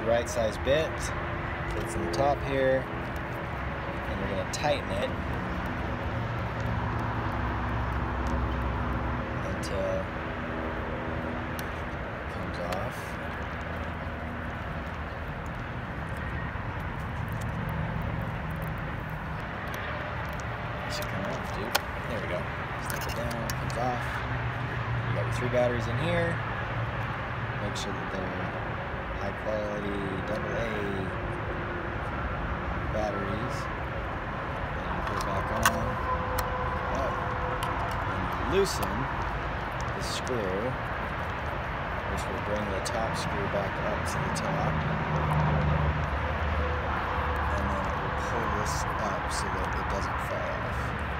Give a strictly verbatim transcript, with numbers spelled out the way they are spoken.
the right size bit. Fits in the top here. And we're going to tighten it until it comes off. It should come off, dude. There we go. Snap it down, comes off. You got your three batteries in here. Make sure that they're high quality double A batteries. And you put it back on. Oh. And you loosen the screw, which will bring the top screw back up to the top. And then it will pull this up so that it doesn't fall off.